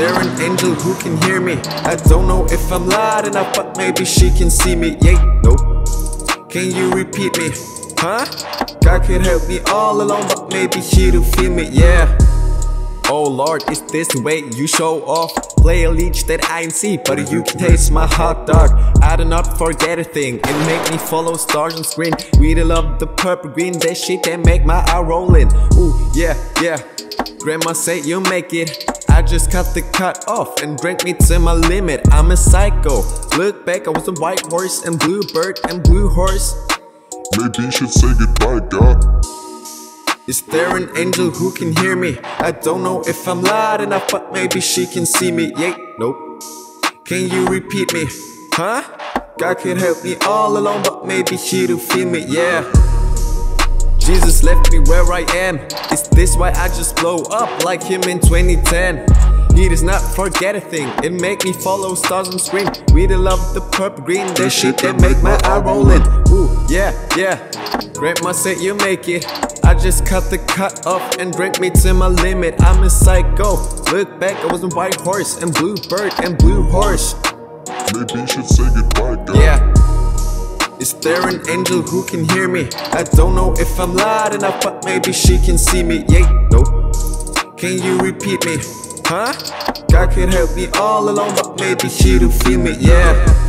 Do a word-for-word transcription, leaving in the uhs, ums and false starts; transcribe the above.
there an angel who can hear me? I don't know if I'm loud enough, but maybe she can see me. Yeah, nope. Can you repeat me? Huh? God could help me all alone, but maybe he do feel me, yeah. Oh Lord, is this the way you show off? Play a leech that I ain't see, but you can taste my hot dog. I do not forget a thing, it make me follow stars on screen. Really love the purple green, that shit that make my eye rollin'. Ooh, yeah, yeah. Grandma say you make it. I just cut the cut off and drank me to my limit. I'm a psycho. Look back, I was a white horse and blue bird and blue horse. Maybe you should say goodbye, God. Is there an angel who can hear me? I don't know if I'm loud enough, but maybe she can see me. Yeah, nope. Can you repeat me? Huh? God could help me all alone, but maybe he do feel me. Yeah. Jesus left me where I am. Is this why I just blow up like him in twenty ten? He does not forget a thing, it make me follow stars on screen. Really love the purple green, that shit that make my eye rollin'. Ooh, yeah, yeah. Grandma said you make it. I just cut the cut off and drank me to my limit. I'm a psycho. Look back, I was a white horse and blue bird and blue horse. Maybe you should say goodbye, God. Yeah. Is there an angel who can hear me? I don't know if I'm loud enough, but maybe she can see me. Yeah, nope. Can you repeat me? Huh? God could help me all alone, but maybe he do feel me. Yeah.